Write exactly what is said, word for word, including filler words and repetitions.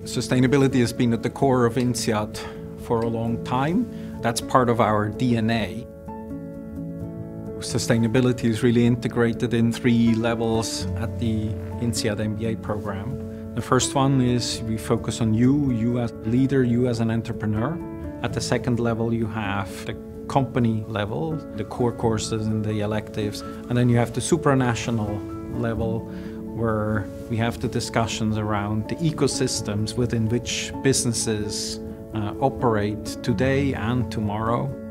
Sustainability has been at the core of INSEAD for a long time. That's part of our D N A. Sustainability is really integrated in three levels at the INSEAD M B A program. The first one is we focus on you, you as a leader, you as an entrepreneur. At the second level you have the company level, the core courses and the electives. And then you have the supranational level, where we have the discussions around the ecosystems within which businesses uh, operate today and tomorrow.